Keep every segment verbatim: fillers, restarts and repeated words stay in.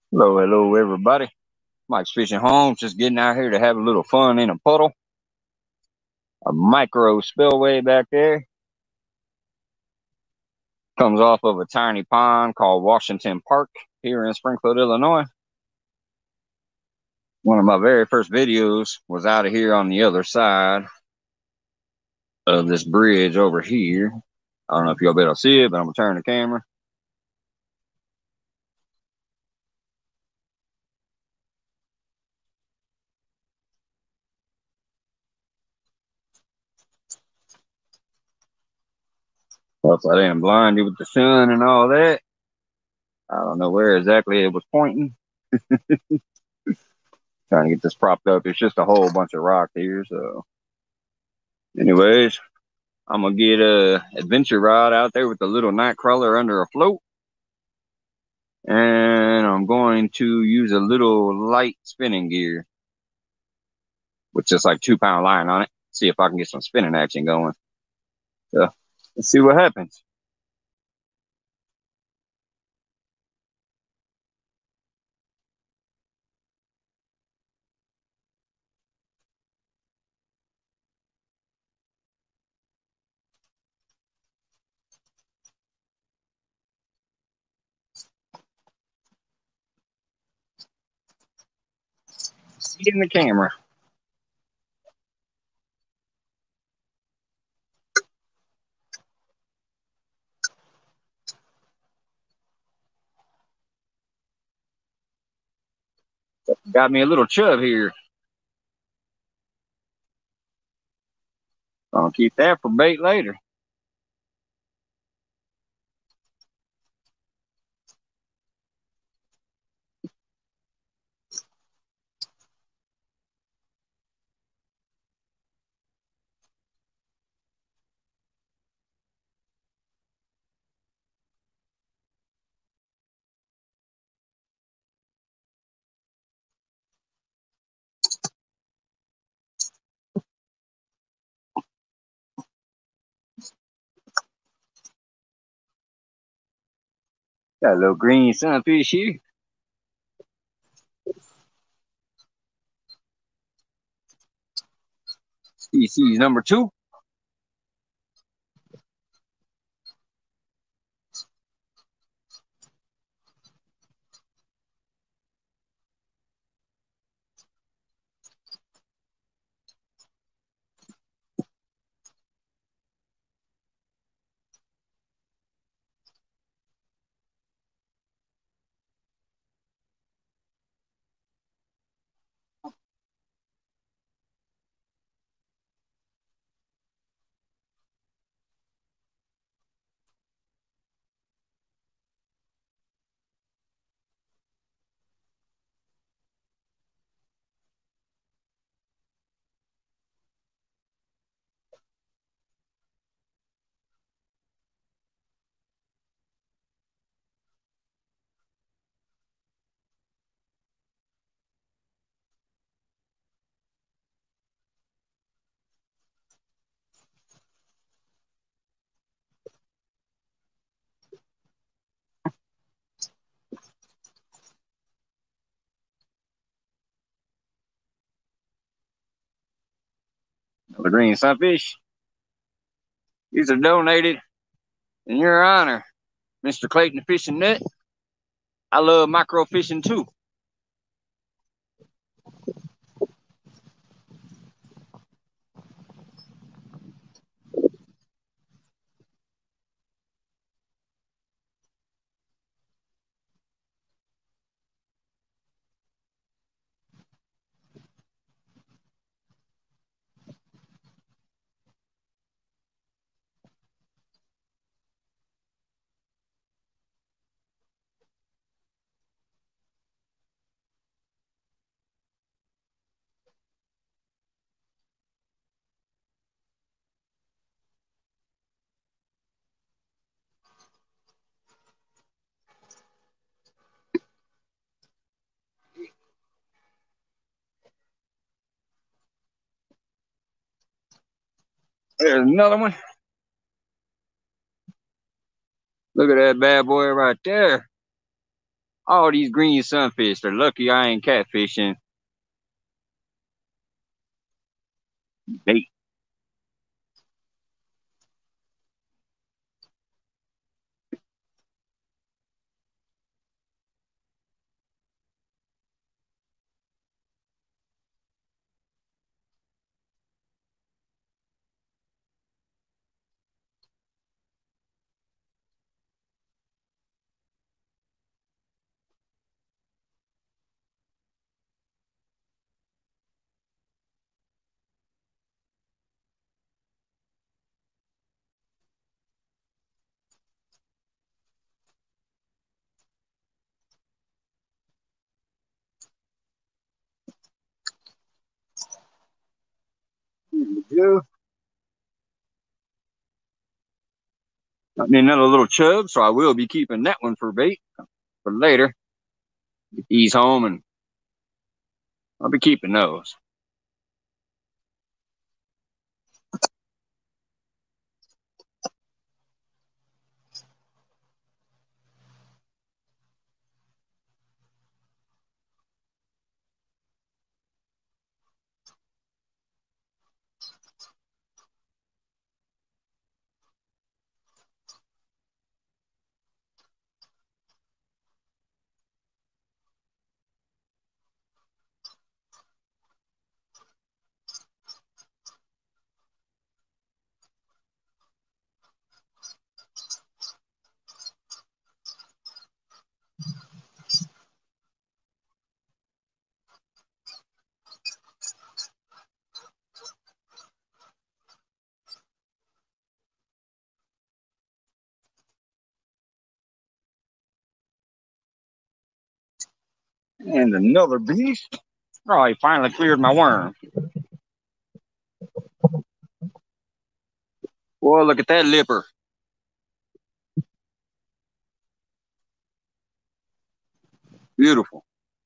Hello, hello, everybody. Mike's Fishing Home. Just getting out here to have a little fun in a puddle. A micro spillway back there. Comes off of a tiny pond called Washington Park here in Springfield, Illinois. One of my very first videos was out of here on the other side of this bridge over here. I don't know if you'll be able to see it, but I'm going to turn the camera. Plus, I didn't blind you with the sun and all that. I don't know where exactly it was pointing. Trying to get this propped up. It's just a whole bunch of rock here. So, anyways, I'm gonna get a adventure rod out there with a little night crawler under a float, and I'm going to use a little light spinning gear with just like two pound line on it. See if I can get some spinning action going. So let's see what happens. See in the camera. Got me a little chub here. I'll keep that for bait later. Got a little green sunfish here. Species number two. The green sunfish. These are donated in your honor, Mister Clayton Fishing Net. I love micro fishing too. There's another one. Look at that bad boy right there. All these green sunfish. They're lucky I ain't catfishing bait. Yeah. I need another little chub, so I will be keeping that one for bait for later. Ease home and I'll be keeping those. And another beast. Oh, he finally cleared my worm. Boy, look at that lipper. Beautiful.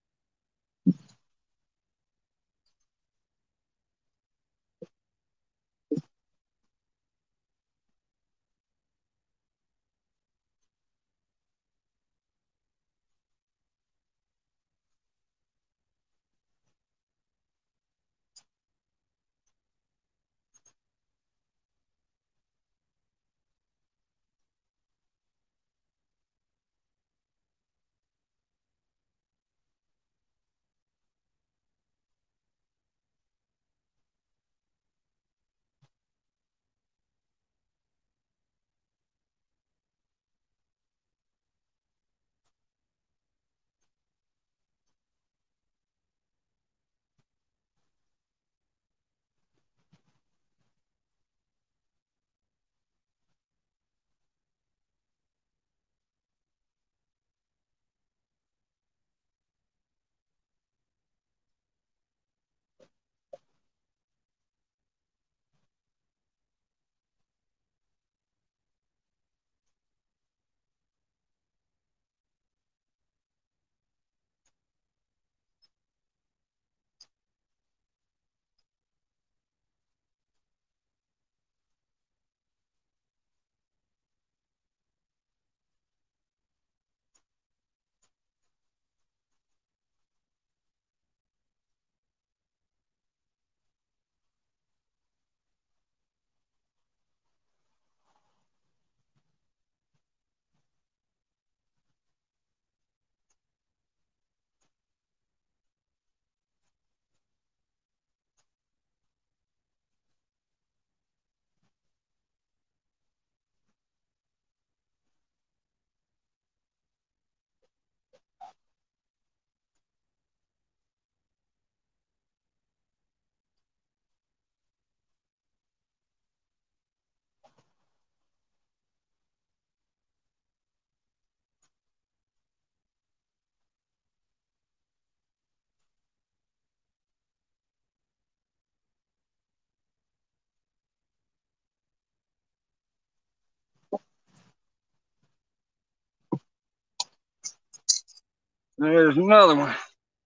There's another one.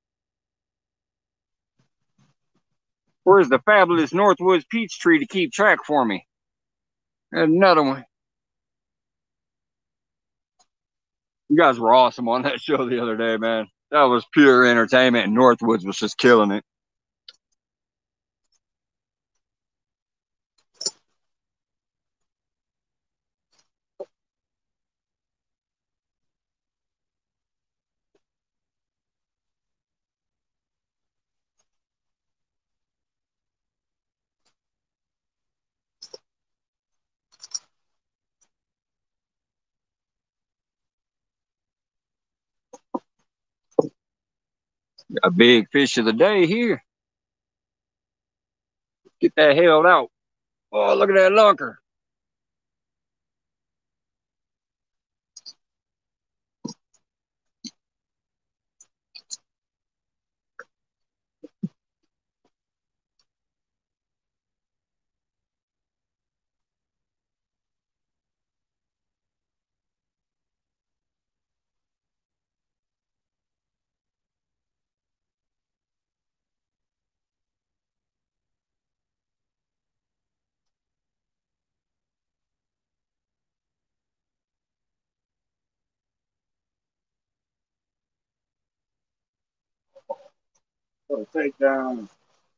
Where's the fabulous Northwoods peach tree to keep track for me? There's another one. You guys were awesome on that show the other day, man. That was pure entertainment, and Northwoods was just killing it. A big fish of the day here. Get that held out. Oh, look at that lunker. Oh, take down.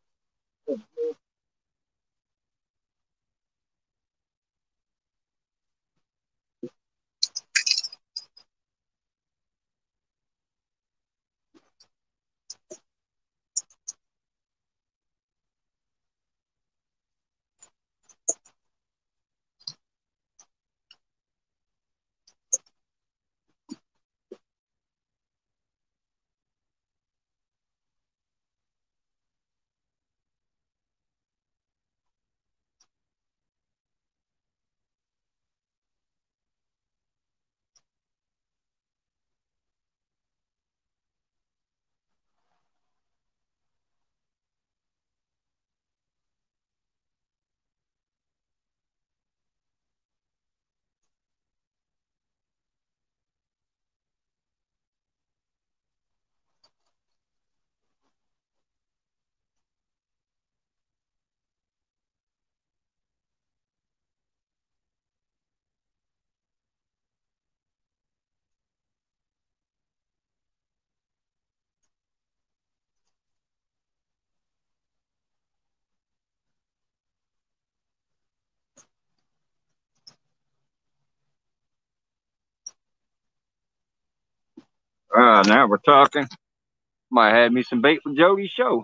Uh, now we're talking. Might have me some bait for Jody's show.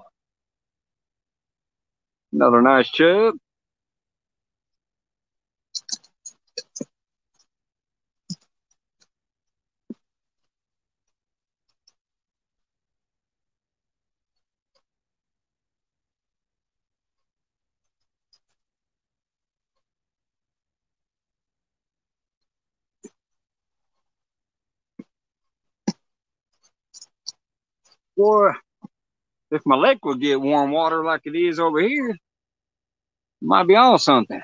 Another nice chub. Boy, if my lake would get warm water like it is over here, it might be on something.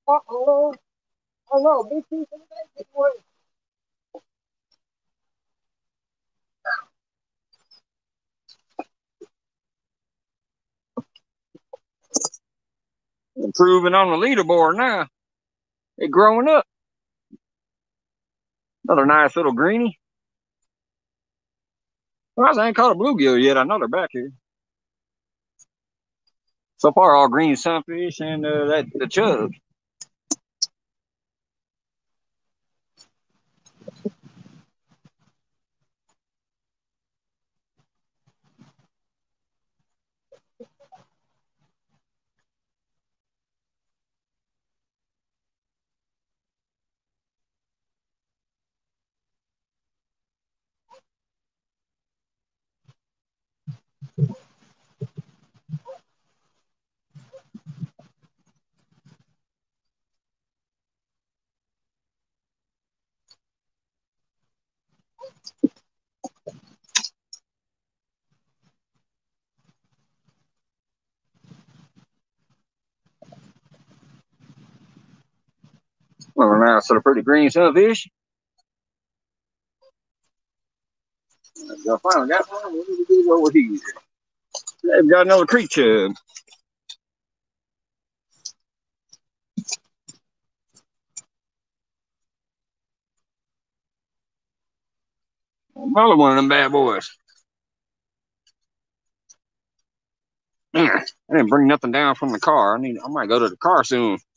Uh-oh. Oh no, big piece of that boy. Improving on the leaderboard now. They're growing up. Another nice little greenie. Well, I ain't caught a bluegill yet. I know they're back here. So far, all green sunfish and uh, that the chub. Well, a nice little pretty green sunfish. I finally got one. What did we do over here? They've got another creek chub. Another one of them bad boys. Man, I didn't bring nothing down from the car. I need. I might go to the car soon.